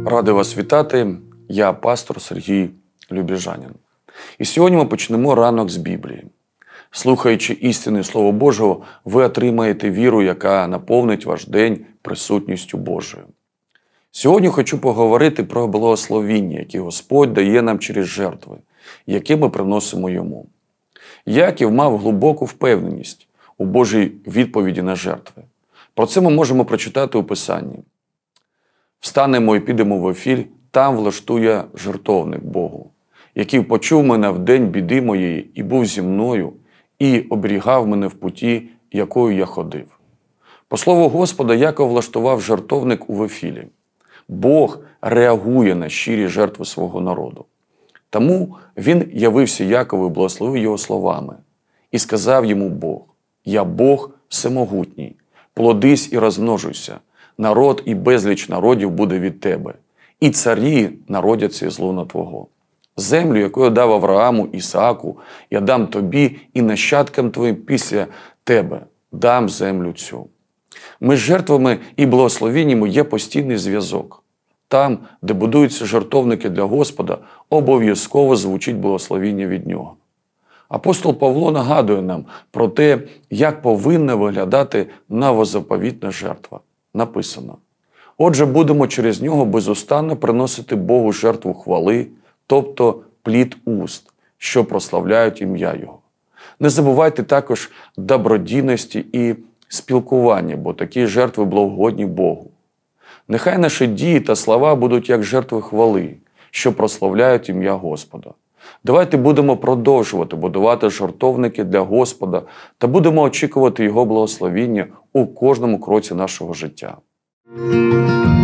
Радий вас вітати, я пастор Сергій Любіжанін. І сьогодні ми почнемо ранок з Біблії. Слухаючи істини Слова Божого, ви отримаєте віру, яка наповнить ваш день присутністю Божою. Сьогодні хочу поговорити про благословіння, які Господь дає нам через жертви, які ми приносимо Йому. Яків мав глибоку впевненість у Божій відповіді на жертви. Про це ми можемо прочитати у Писанні. «Встанемо і підемо в Офіль, там влаштує жертовник Богу, який почув мене в день біди моєї і був зі мною, і оберігав мене в путі, якою я ходив». По слову Господа, Яков влаштував жертовник у Офілі. Бог реагує на щирі жертви свого народу. Тому він явився Якову і благословив його словами. І сказав йому Бог: «Я Бог всемогутній, плодись і розмножуйся, народ і безліч народів буде від тебе, і царі народяться із лона твого. Землю, яку я дав Аврааму, Ісааку, я дам тобі і нащадкам твоїм після тебе, дам землю цю». Між жертвами і благословіннями є постійний зв'язок. Там, де будуються жертовники для Господа, обов'язково звучить благословіння від Нього. Апостол Павло нагадує нам про те, як повинна виглядати новозаповітна жертва. Написано: «Отже, будемо через нього безустанно приносити Богу жертву хвали, тобто плід уст, що прославляють ім'я Його». Не забувайте також добродійності і спілкування, бо такі жертви благогодні Богу. Нехай наші дії та слова будуть як жертви хвали, що прославляють ім'я Господа. Давайте будемо продовжувати будувати жертовники для Господа та будемо очікувати Його благословіння у кожному кроці нашого життя.